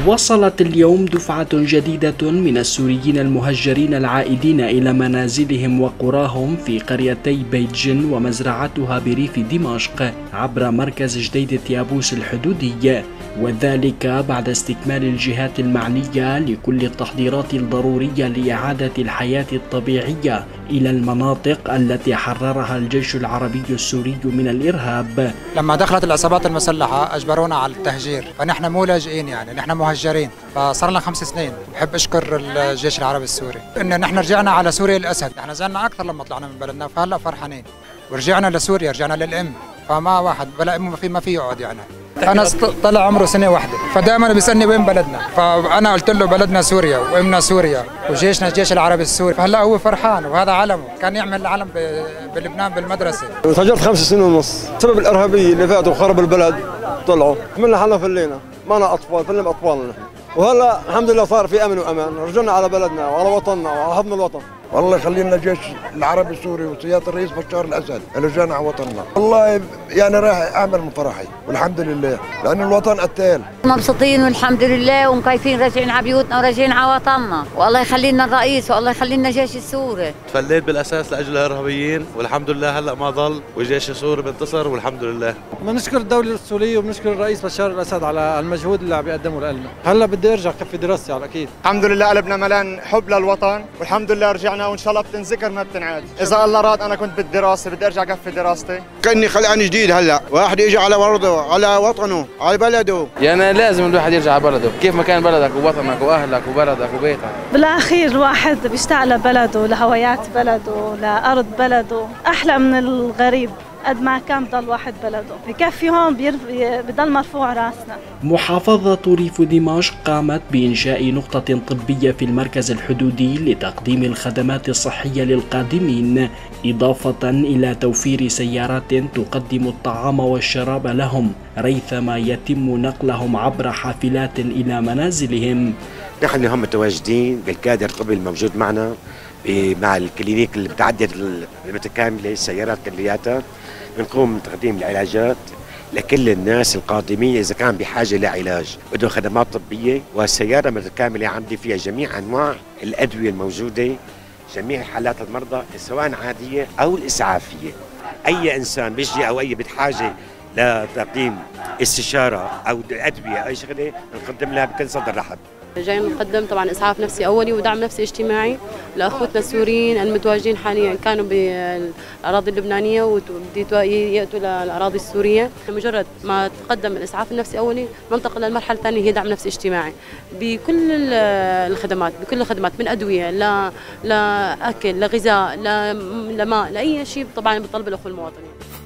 وصلت اليوم دفعة جديدة من السوريين المهجرين العائدين إلى منازلهم وقراهم في قريتي بيت جن ومزرعتها بريف دمشق عبر مركز جديدة يابوس الحدودي، وذلك بعد استكمال الجهات المعنية لكل التحضيرات الضرورية لإعادة الحياة الطبيعية إلى المناطق التي حررها الجيش العربي السوري من الإرهاب. لما دخلت العصابات المسلحة أجبرونا على التهجير، فنحن مو لاجئين، يعني نحن مهجرين، فصار لنا 5 سنين. بحب أشكر الجيش العربي السوري إن نحن رجعنا على سوريا الأسد. نحن زعلنا أكثر لما طلعنا من بلدنا، فهلا فرحانين ورجعنا لسوريا، رجعنا للأم، فما واحد بلا أم ما في يقعد يعني. أنا طلع عمره 1 سنة، فدائما بيسألني وين بلدنا، فأنا قلت له بلدنا سوريا وإمنا سوريا وجيشنا الجيش العربي السوري، فهلا هو فرحان وهذا علمه، كان يعمل العلم بلبنان بالمدرسة. تهجرت 5 سنين ونص بسبب الإرهابية اللي فاتوا وخرب البلد، طلعوا عملنا حالنا فلينا، معنا أطفال فلنا أطفالنا، وهلا الحمد لله صار في أمن وأمان، رجعنا على بلدنا وعلى وطننا وعلى حضن الوطن. والله يخلينا الجيش العربي السوري وسيادة الرئيس بشار الأسد اللي رجعنا على وطننا، والله يعني راح أعمل من فرحي والحمد لله، لأن الوطن قتال. مبسوطين والحمد لله ومكيفين، راجعين على بيوتنا وراجعين على وطننا، والله يخلينا الرئيس والله يخلينا الجيش السوري. تفليت بالأساس لأجل الإرهابيين والحمد لله هلا ما ضل، والجيش السوري بينتصر والحمد لله. بنشكر الدولة السورية وبنشكر الرئيس بشار الأسد على المجهود اللي عم بيقدمه لنا. هلا بدي أرجع كفي دراستي على أكيد. الحمد لله قلبنا ملان حب للوطن، والحمد لله رجعنا وإن شاء الله بتنذكر ما بتنعاد. إذا الله راد أنا كنت بالدراسة بدي أرجع كفي دراستي. كأني خلقان جديد هلا، واحد يجي على أرضه، على وطنه، على بلده. يعني لازم الواحد يرجع على بلده، كيف ما كان بلدك ووطنك وأهلك وبلدك وبيتك. بالأخير الواحد بيشتاق لبلده، لهويات بلده، لأرض بلده، أحلى من الغريب. قد ما كان بضل واحد بلده، بكفي هون بضل مرفوع راسنا. محافظة ريف دمشق قامت بإنشاء نقطة طبية في المركز الحدودي لتقديم الخدمات الصحية للقادمين، إضافة إلى توفير سيارات تقدم الطعام والشراب لهم ريثما يتم نقلهم عبر حافلات إلى منازلهم. نحن هم متواجدين بالكادر الطبي الموجود معنا مع الكلينيك المتعدد المتكاملة، السيارات كلياتها بنقوم بتقديم العلاجات لكل الناس القادمين إذا كان بحاجة لعلاج بدهم خدمات طبية، والسيارة متكاملة عندي فيها جميع أنواع الأدوية الموجودة، جميع حالات المرضى سواء عادية أو الإسعافية. أي إنسان بيجي أو أي بحاجة لتقديم استشارة أو أدوية أو أي شغلة نقدم لها بكل صدر رحب. جاي نقدم طبعا اسعاف نفسي اولي ودعم نفسي اجتماعي لاخوتنا السوريين المتواجدين حاليا، كانوا بالاراضي اللبنانيه وبدوا ياتوا للاراضي السوريه. مجرد ما تقدم الاسعاف النفسي اولي ننتقل للمرحله الثانيه هي دعم نفسي اجتماعي بكل الخدمات، من ادويه لاكل لغذاء لماء لاي شيء طبعا بيطلب الاخوه المواطنين.